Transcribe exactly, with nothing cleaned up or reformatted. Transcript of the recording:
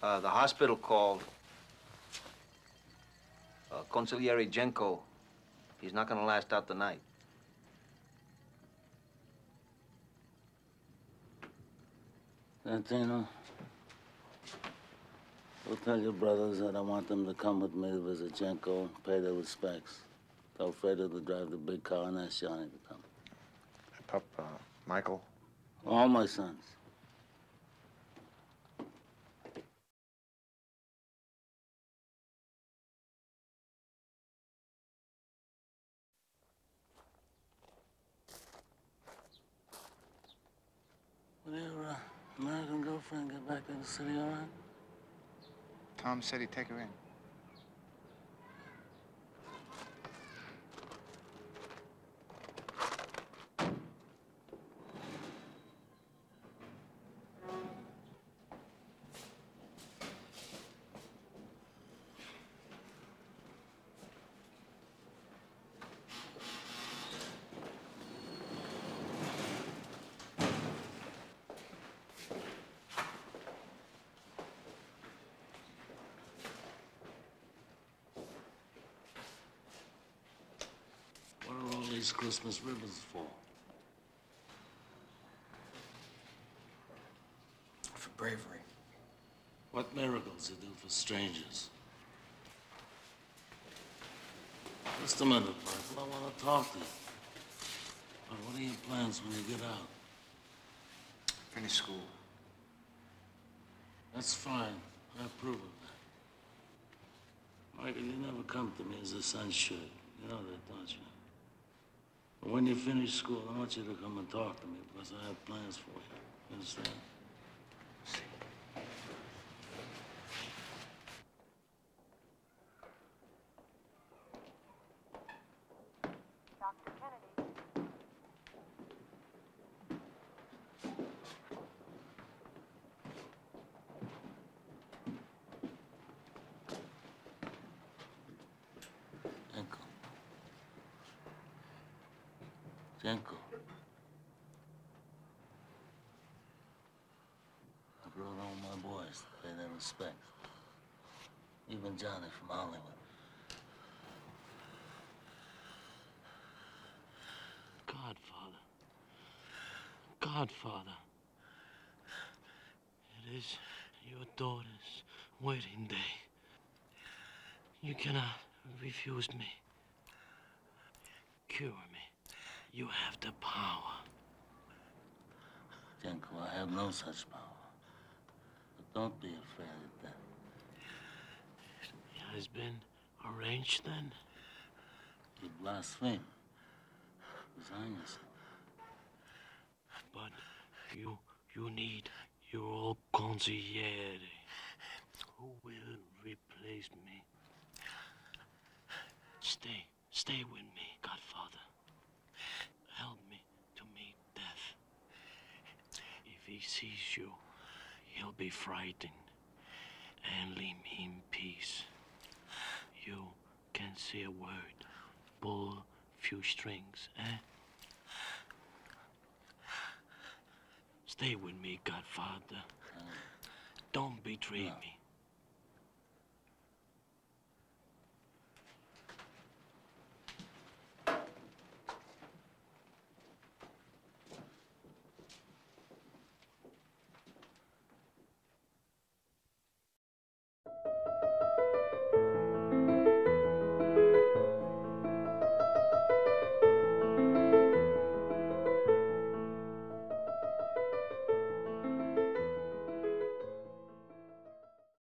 Uh, the hospital called. Uh, consigliere Genco. He's not gonna last out the night. Santino, go tell your brothers that I want them to come with me to visit Genco and pay their respects. Tell Fredo to drive the big car and ask Johnny to come. Hey, Pup, uh, Michael? All my sons. Will your uh, American girlfriend get back in the city all right? Tom said he'd take her in. What are all these Christmas ribbons for? For bravery. What miracles you do for strangers? Just a minute, Michael. I want to talk to you. But what are your plans when you get out? Finish school. That's fine. I approve of that. Michael, you never come to me as a son should. You know that, don't you? But when you finish school, I want you to come and talk to me because I have plans for you. You understand? See. Doctor Kennedy. Genco. Genco. I brought all my boys to pay their respects. Even Johnny from Hollywood. Godfather. Godfather. It is your daughter's wedding day. You cannot refuse me. Cure me. You have the power. Genco, I have no such power. But don't be afraid of that. It has been arranged then? You blaspheme. Resign yourself. But you, you need your consigliere. Who will replace me? Stay, stay with me, Godfather. Help me to meet death. If he sees you, he'll be frightened and leave me in peace. You can say a word, pull few strings, eh? Stay with me, Godfather. Don't betray No. me.